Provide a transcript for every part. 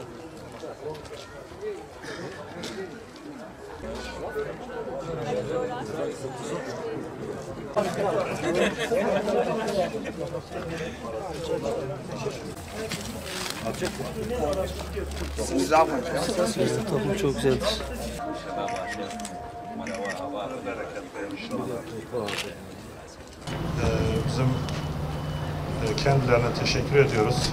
Toplum çok güzeldir. Bizim kendilerine teşekkür ediyoruz.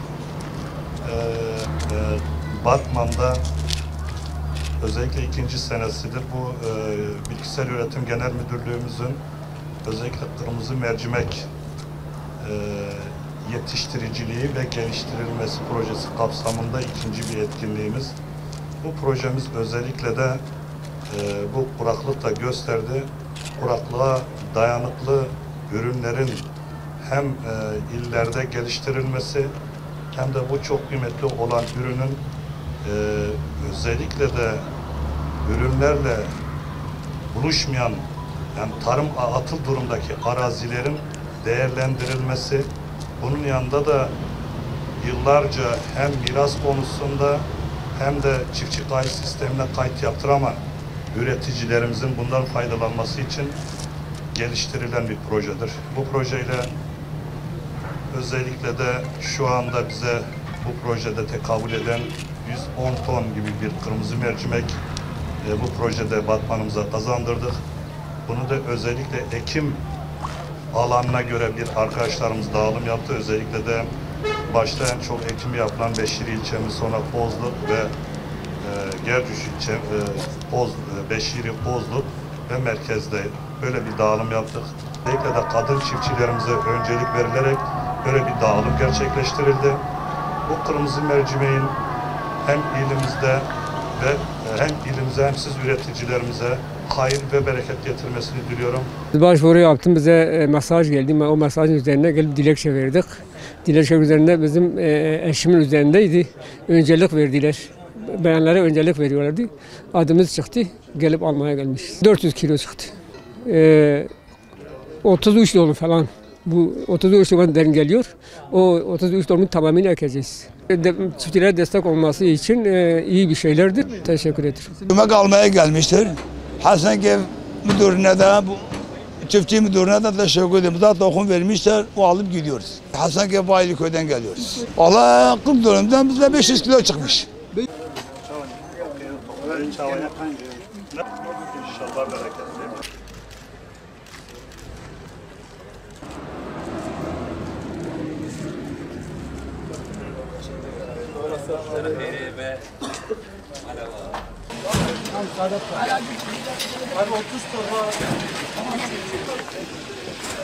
Batman'da özellikle 2. senesidir bu Bilgisayar Üretim Genel Müdürlüğümüzün özellikle kırmızı mercimek yetiştiriciliği ve geliştirilmesi projesi kapsamında 2. bir etkinliğimiz. Bu projemiz özellikle de bu kuraklık da gösterdi. Kuraklığa dayanıklı ürünlerin hem illerde geliştirilmesi hem de bu çok kıymetli olan ürünün özellikle de ürünlerle buluşmayan, yani tarım atıl durumdaki arazilerin değerlendirilmesi, bunun yanında da yıllarca hem miras konusunda hem de çiftçi kayıt sistemine kayıt yaptıramayan üreticilerimizin bundan faydalanması için geliştirilen bir projedir. Bu projeyle özellikle de şu anda bize bu projede tekabül eden 110 ton gibi bir kırmızı mercimek bu projede Batman'ımıza kazandırdık. Bunu da özellikle ekim alanına göre bir arkadaşlarımız dağılım yaptı. Özellikle de başta en çok ekimi yapılan Beşiri ilçemiz, sonra Pozluk ve Gercüş ilçe, Beşiri, Pozluk ve merkezde böyle bir dağılım yaptık. Özellikle de kadın çiftçilerimize öncelik verilerek böyle bir dağılım gerçekleştirildi. Bu kırmızı mercimeğin hem ilimizde ve hem ilimize hem siz üreticilerimize hayır ve bereket getirmesini diliyorum. Başvuru yaptım, bize mesaj geldi. O mesajın üzerine gelip dilekçe verdik. Dilekçe üzerinde bizim eşimin üzerindeydi. Öncelik verdiler. Beyanlara öncelik veriyorlardı. Adımız çıktı, gelip almaya gelmiş. 400 kilo çıktı. 33 dolu falan. Bu 33 dolu derin geliyor. O 33 dolunun tamamını ekeceğiz. Çiftçilere destek olması için iyi bir şeylerdir. Teşekkür ederim. Yemek almaya gelmiştir. Hasankeyf müdürüne de, bu çiftçi müdürüne de teşekkür ederim. Zaten tohum vermişler, o alıp gidiyoruz. Hasankeyf Baylıköy'den geliyoruz. Valla 40 dönümden bize 500 kilo çıkmış. İnşallah bereketli. Abi 30 torba.